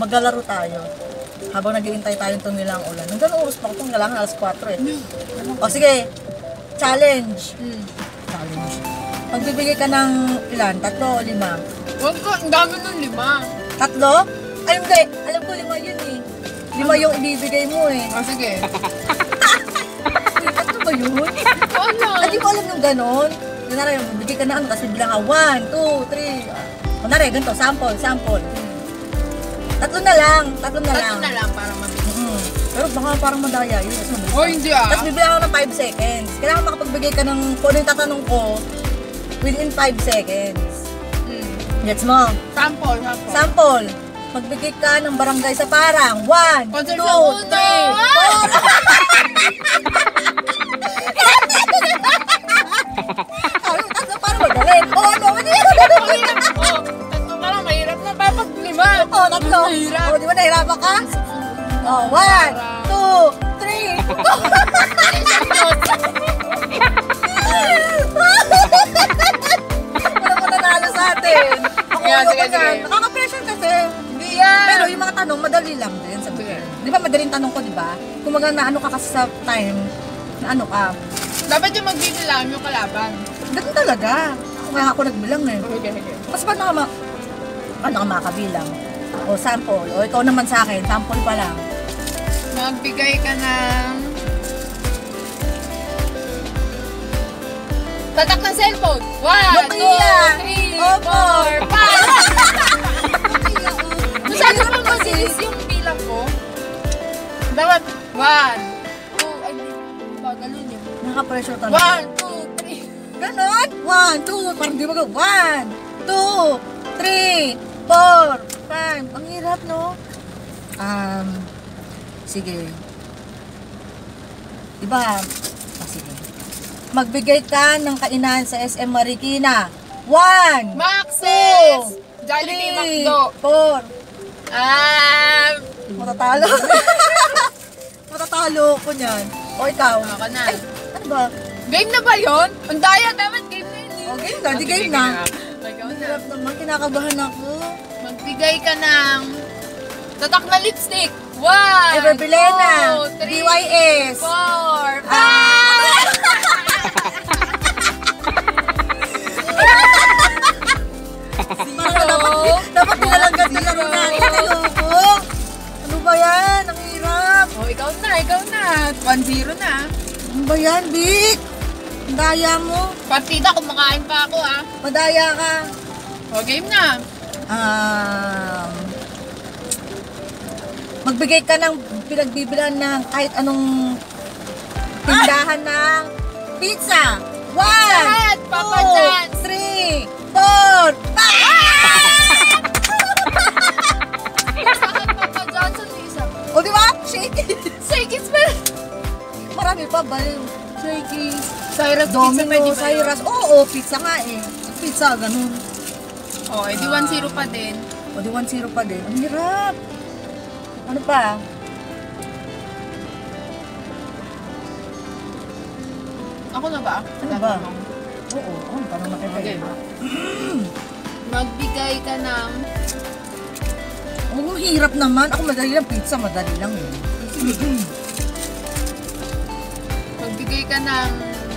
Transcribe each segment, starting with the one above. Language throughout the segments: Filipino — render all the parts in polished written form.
maglalaro tayo. Habang nag-iintay tayong tumilang ulan. Hanggang oras pa kung kailangan alas 4 eh. O sige, challenge. Challenge. Magbibigay ka ng ilan? 3 o 5? Huwag ko, ang dami ng 5. 3? Ay hindi, alam ko 5 yun eh. 5 yung ibibigay mo eh. O sige. Uy, 3 ba yun? Ano? Hindi ko alam yung ganon. Kunwari, bigay ka na ano, tapos bilang ka 1, 2, 3. Kunwari, ganito, sample. 3 na lang. 3 na lang para mabilis. Pero baka parang madaya yun. O hindi ah. Tapos bibilang ako ng 5 seconds. Kailangan makapagbigay ka ng, kung ano yung tatanong ko, within 5 seconds. Gets mo? Sample. Magbigay ka ng barangay sa parang. 1, 2, 3, 4. Tatlo parang magaling. O ano? Tatlo ka lang, mahirap na. Papag 5. O, tatlo. Mahirap. O, di ba nahirapan ka? O, 1, 2, 3. Wala mo nanalo sa atin. Ako Sige. Nakaka-pressure kasi. Hindi yan. Pero yung mga tanong, madali lang din. Di ba madaling tanong ko, di ba? Kung na ano ka kasi sa time, na ano ka. Dapat yung magbibilang yung kalaban. Ganun talaga. Ako nagbilang eh. Okay. Mas paano ka makabilang? O sample. O ikaw naman sa akin, sample pa lang. Magbigay ka ng... Tatak ng cellphone. 1, 2, 3, 4, 5. Masyado naman masilis yung bilang ko. Dapat 1, 2, ay hindi. Bagalun yun. Naka-pressure talaga. 1, 2, 3. Ganon? 1, 2, parang di ba 1, 2, 3, 4, 5. Ang hirap, no? Sige. Diba? Sige. Magbigay ka ng kainan sa SM Marikina. 1, Maxis! Jollibee, 3, McDo. 4. Matatalo. Matatalo ko niyan. O ikaw? Ako na. Ay, ano ba? Game na ba yun? Ang daya, dapat game na yun eh. O, game na. Di game na. Ikaw Ang na. hirap naman. Kinakabahan ako. Magbigay ka ng tatak na lipstick. 1, Everbilena. 2, 3, DYS. 4, 5. Dapat nilalagyan na lang natin. Ayoko. Ano ba yan? Ang hirap. Oh, ikaw na. 1-0 na. Ano ba yan, Vic? Ang daya mo. Partida, kumakain pa ako ah. Madaya ka. O, game na. Magbigay ka ng pinagbibilan ng kahit anong tindahan ng pizza. 1, Lahat, Papa John's. 2, 3, 4, 5! Saan Papa Johnson isa? O di ba? Shakey's. Shakey's pa. Marami pa baliw. Shakey's. Cyrus Pizza pwede Domino, ba yun? Cyrus. Oo, pizza nga eh. Pizza, ganun. Oh, edi 1-0 pa din. O di 1-0 pa din. Ang hirap. Ano pa? Ako na ba? Ano ba? Oo, parang Okay. nakita. Magbigay ka ng... Ang hirap naman. Ako madali lang. Pizza, madali lang eh. Magbigay ka ng...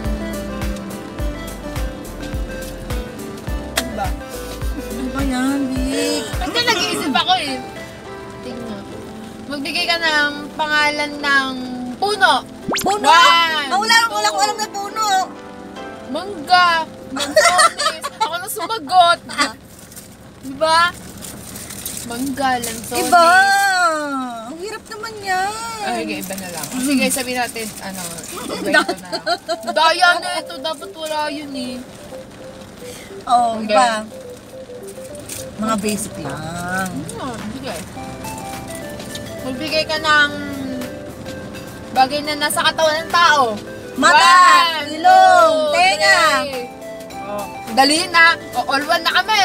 Ano ba? Ano ba yan, Vic? Kasi nag-iisip ako eh. Tingnan. Magbigay ka ng pangalan ng puno. Puno? One, Wala ko two. alam na puno. Mangga. Lansones. Ako na sumagot. Diba? Mangga, lansones. Iba. Ang hirap naman yan. Ay, okay, iba na lang. Sige, sabihin natin, ano, iba ito na lang. Daya na ito. Dapat wala yun eh. Oo, Okay. iba. Mga basic lang. Sige. Magbigay ka ng bagay na nasa katawan ng tao. Mata, ilong, tenga. Oh, dali na. O, all one na kami.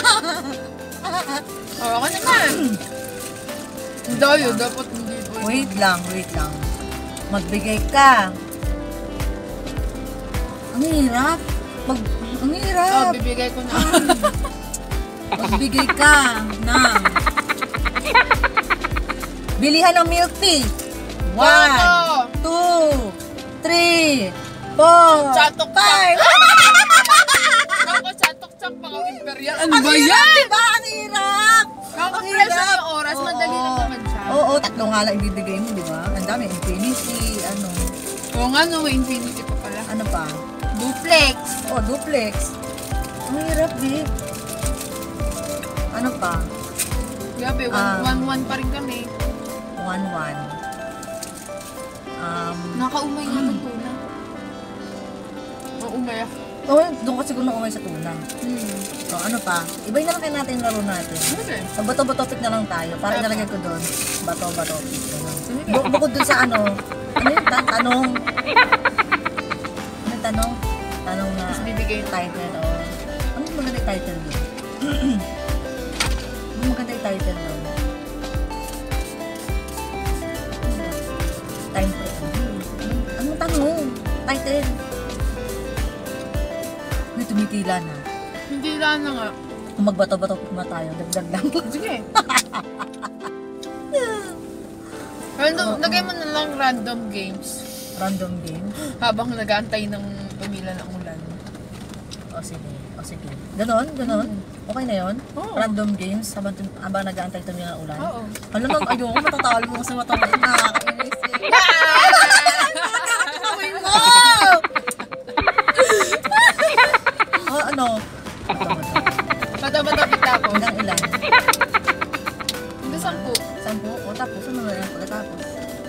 Ako naman. Dayo, dapat hindi po. Wait lang. Magbigay ka. Ang hirap. Ang hirap. Oh, bibigay ko na. Magbigay ka ng Bilihan ng milk tea. 1, 2, 3, 4, Chatok 5. Ako, chatok-chak, mga imperial. Ano ba yan? Diba? Ang hirap! Kakapresyo yung oras, madali lang naman siya. Oo, 3 nga lang ibibigay mo, di ba? Ang dami, infinity, ano. Oo nga, no, may infinity pa pala. Ano pa? Duplex. Oh, duplex. Ang hirap, di. Ano pa? Grabe, 1-1 pa rin kami. 1-1. Nakaumay nga ng tuna. Umay ako. Oh, doon ka siguro umay sa tuna. So, ano pa? Ibay na lang kayo natin yung laro natin. Okay. So, bato-bato pick na lang tayo. Para ilalagay ko doon. Bato-bato pick. Bukod doon sa ano. Ano yung tanong? Ano yung tanong? Tanong na Tapos bibigay title. Ano yung maganda yung title doon? Ano yung maganda yung title doon? Time for anong tanong? Title. May tumitila na. Hindi lang na nga. Kung magbato-bato na tayo, dagdag lang. Sige. Lagay mo na lang random games. Random game. Habang nag-aantay ng pumila ng ulan. O sige, o sige. Ganon, ganon. Okay na yun? Oo. Random games habang nag-aantay ito ng ulan. Oo. Alam mo, ayoko matatalo mo sa mata mo. Nakakainis eh. Nakakawin mo! Ano? Bata-bata kita ako. Hanggang ilan? Hindi 10. 10? O tapos, ano na yan pagkatapos?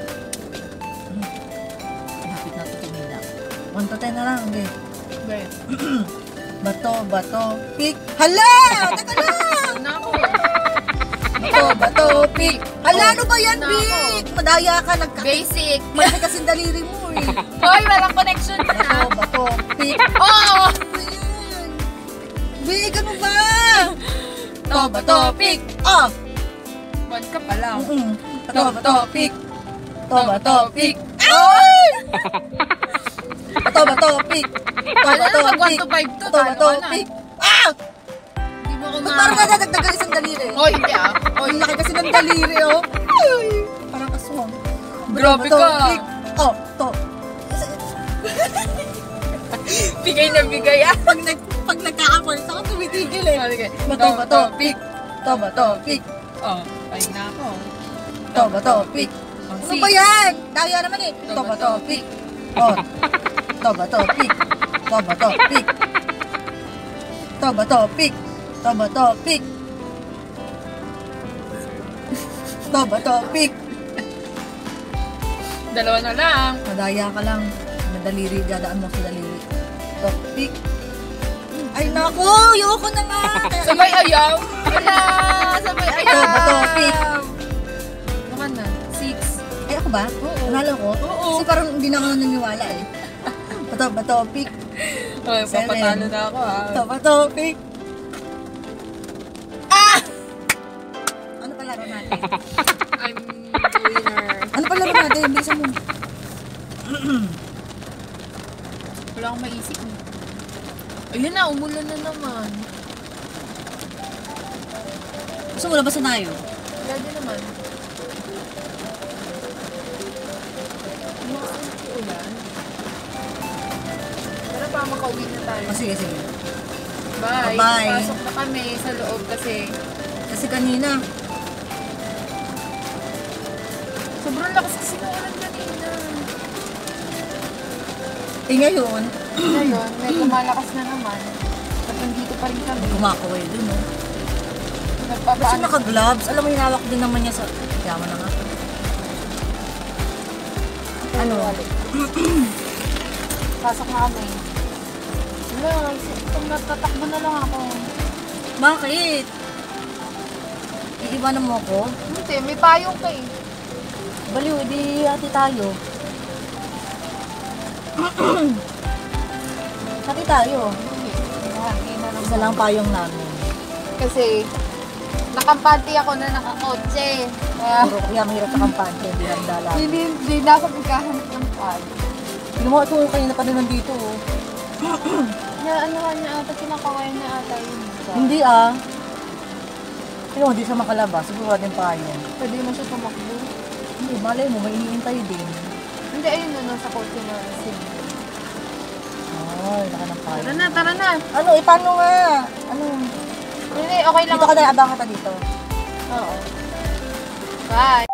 Lapit na ito tumila. 1 to 10 na lang, okay. Okay. Bato, bato, pick. Hala! Teka lang! Nako. Bato, bato, pick. Hala, ano ba yan, Nako. Vic? Madaya ka, Basic. malaki kasing daliri mo eh. Hoy, walang connection na. Bato, bato, pick. Oo! Ayan. Vic, ano ba? To, bato, pick. Ah! 1 ka pa lang. Bato, bato, pick. Bato, bato, pick. Ay! Bato, bato, pick. Bato, Wala bato, na, pag pick. 1 to 5 to, Bato, talo bato, ka na. pick. Ah! Hindi mo ko Ba't parang ma... nadadagdagan isang daliri? Hoy, hindi ah. Ang laki kasi ng daliri, oh. Ay, parang aswang. Grabe Bato, ka. pick. Oh, to. Bigay na bigay ah. Pag nagka-apples, ako tumitigil eh. Sige. Bato, bato, pick. Bato, bato, pick. Oh, ay na ako. Bato, bato, pick. Ano ba yan? Daya naman eh. Bato, bato, pick. Oh. Bato, bato, pick. Bato, bato, pick. Bato, bato, pick. Bato, bato, pick. Bato, bato, pick. Dalawa na lang. Madaya ka lang. Madaliri, dadaan mo sa daliri. Bato, pick. Ay naku, ayoko na nga. Sabay ayaw. Wala. Sabay ayaw. Bato, bato, pick. Baka na. 6. Ay ako ba? Oo. Nanalo ko? Oo. Kasi parang hindi na ako naniniwala eh. Bato, bato, pick. Ay, papatalo na ako ah. Bato, bato, pick. Ah! Ano pa laro natin? I'm winner. Ano pa laro natin? Bilisan mo. Wala akong maisip eh. Ayun na, umulan na naman. Gusto mo labasan tayo? Pwede naman. Ulan. Tara pa, makauwi na tayo. Oh, sige, sige. Bye. Bye. Pasok na kami sa loob kasi Kasi kanina, sobrang lakas kasi ng ulan kanina. ngayon, Ngayon, medyo malakas na naman. At nandito pa rin kami. kumakaway dun, no? Kasi Nagpapaano. naka-gloves. Alam mo, hinawak din naman niya sa... Yaman na nga. Ano? Pasok na kami. Wala, itong natatakbo na lang ako. Bakit? Iiwanan mo ako? Hindi, may payong ka eh. Baliw, di ati tayo. Hati tayo. Hindi, hindi na lang. Isa lang payong namin. Kasi, nakampante ako na nakakotse. Kaya, Puro kaya mahirap sa kampante, hindi handa lang. hindi na ako magkahanap ng payo. Tignan mo, ito kanina pa rin nandito. Oh. Ano niya ata, kinakaway niya ata yun. Hindi ah. Pero hindi siya makalabas. Siguro din pa yun. Pwede mo siya tumakbo. Hindi, malay mo, may iniintay din. Hindi, ayun na, nasa kotse na sila. Ay, naka ng payo. Tara na, tara na. Ano, paano nga? Ano? Hindi, okay lang. Dito ka na, abang ka dito. Oo. Bye.